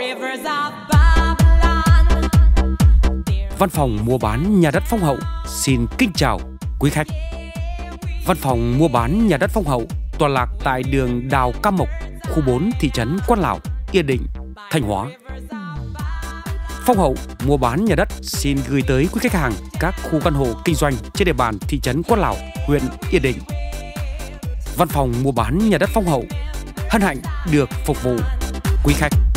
Văn phòng mua bán nhà đất Phong Hậu xin kính chào quý khách. Văn phòng mua bán nhà đất Phong Hậu tọa lạc tại đường Đào Cam Mộc, khu 4, thị trấn Quan Lảo, Yên Định, Thanh Hóa. Phong Hậu mua bán nhà đất xin gửi tới quý khách hàng các khu căn hộ kinh doanh trên địa bàn thị trấn Quan Lảo, huyện Yên Định. Văn phòng mua bán nhà đất Phong Hậu hân hạnh được phục vụ quý khách.